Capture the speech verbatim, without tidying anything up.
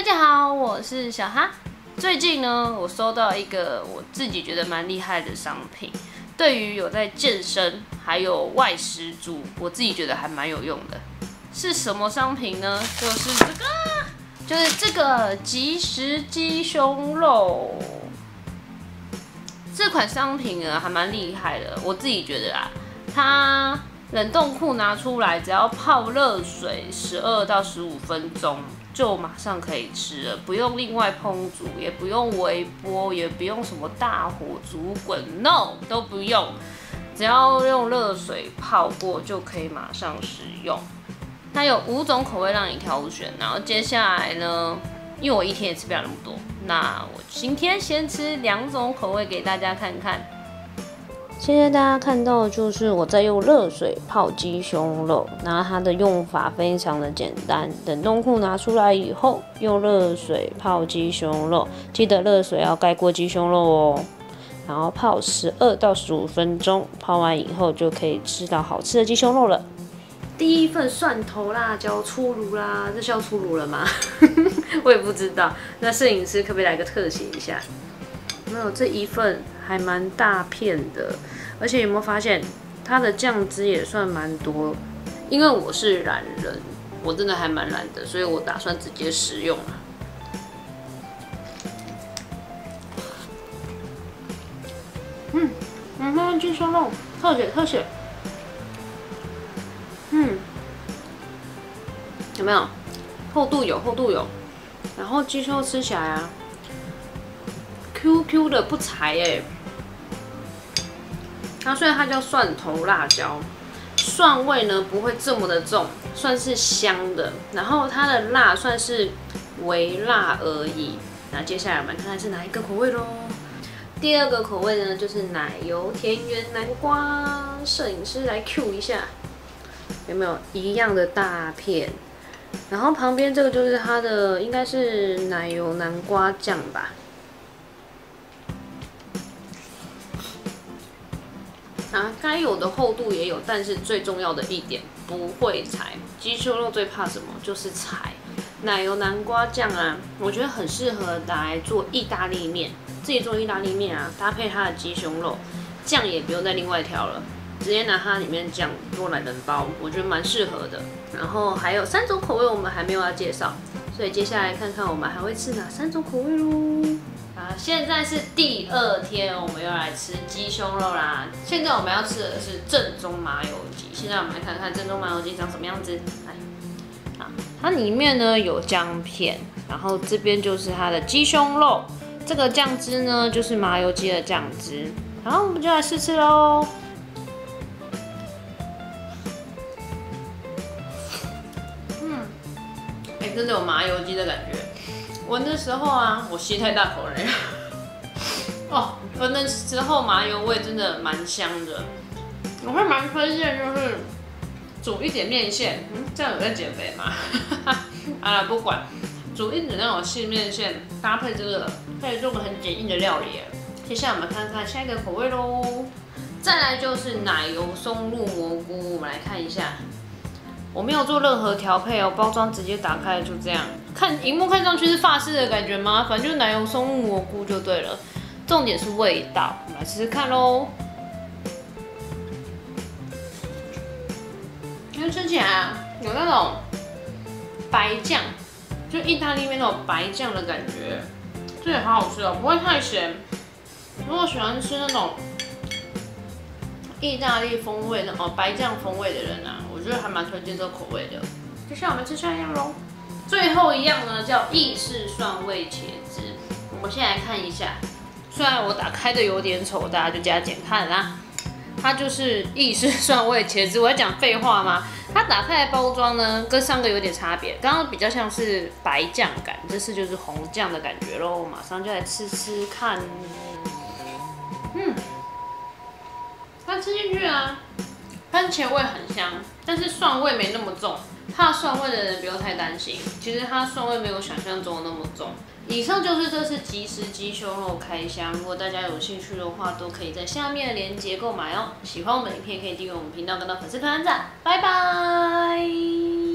大家好，我是小哈。最近呢，我收到一个我自己觉得蛮厉害的商品，对于有在健身还有外食族，我自己觉得还蛮有用的。是什么商品呢？就是这个，就是这个即食鸡胸肉。这款商品呢还蛮厉害的，我自己觉得啊，它冷冻库拿出来，只要泡热水十二到十五分钟，就马上可以吃了，不用另外烹煮，也不用微波，也不用什么大火煮滚 ，no 都不用，只要用热水泡过就可以马上食用。它有五种口味让你挑选，然后接下来呢，因为我一天也吃不了那么多，那我今天先吃两种口味给大家看看。现在大家看到的就是我在用热水泡鸡胸肉，然后它的用法非常的简单，冷冻库拿出来以后，用热水泡鸡胸肉，记得热水要盖过鸡胸肉哦，然后泡十二到十五分钟，泡完以后就可以吃到好吃的鸡胸肉了。第一份蒜头辣椒出炉啦，这是要出炉了吗？我也不知道。那摄影师可不可以来个特写一下？没有，这一份还蛮大片的，而且有没有发现它的酱汁也算蛮多？因为我是懒人，我真的还蛮懒的，所以我打算直接食用了。嗯，嗯，那鸡胸肉特写特写。嗯，有没有厚度有厚度有，然后鸡胸肉吃起来啊 ，Q Q 的不柴哎。它虽然它叫蒜头辣椒，蒜味呢不会这么的重，算是香的。然后它的辣算是微辣而已。那接下来我们看看是哪一个口味咯。第二个口味呢就是奶油田园南瓜，摄影师来 Q 一下。有没有一样的大片？然后旁边这个就是它的，应该是奶油南瓜酱吧。啊，该有的厚度也有，但是最重要的一点不会柴。鸡胸肉最怕什么？就是柴。奶油南瓜酱啊，我觉得很适合拿来做意大利面。自己做意大利面啊，搭配它的鸡胸肉，酱也不用再另外挑了。直接拿它里面酱做懒人包，我觉得蛮适合的。然后还有三种口味我们还没有要介绍，所以接下来看看我们还会吃哪三种口味喽。啊，现在是第二天，我们又来吃鸡胸肉啦。现在我们要吃的是正宗麻油鸡。现在我们来看看正宗麻油鸡长什么样子。来，啊，它里面呢有姜片，然后这边就是它的鸡胸肉，这个酱汁呢就是麻油鸡的酱汁。然后我们就来试吃喽。哎、欸，真的有麻油鸡的感觉。闻的时候啊，我吸太大口了。哦，闻的时候麻油味真的蛮香的。我会蛮推荐，就是煮一点面线，嗯，这样有在减肥吗？啊，不管，煮一点那种细面线，搭配这个，可以做个很简易的料理。接下来我们看看下一个口味喽。再来就是奶油松露蘑菇，我们来看一下。我没有做任何调配哦，包装直接打开就这样。看荧幕看上去是法式的感觉吗？反正就是奶油松露蘑菇就对了。重点是味道，我们来试试看喽。因为吃起来啊，有那种白酱，就意大利面那种白酱的感觉，这也好好吃哦，不会太咸。如果喜欢吃那种意大利风味的哦白酱风味的人啊，我觉得还蛮推荐这个口味的。接下来我们吃下一样喽。最后一样呢叫意式蒜味茄汁，我们先来看一下。虽然我打开的有点丑，大家就加减看啦。它就是意式蒜味茄汁，我在讲废话吗？它打开的包装呢跟上个有点差别，刚刚比较像是白酱感，这次就是红酱的感觉喽。马上就来吃吃看。嗯。它吃进去啊，番茄味很香，但是蒜味没那么重。怕蒜味的人不用太担心，其实它蒜味没有想象中的那么重。以上就是这次即食鸡胸肉开箱，如果大家有兴趣的话，都可以在下面的链接购买哦。喜欢我们的影片可以订阅我们频道，跟到粉丝团按赞，拜拜。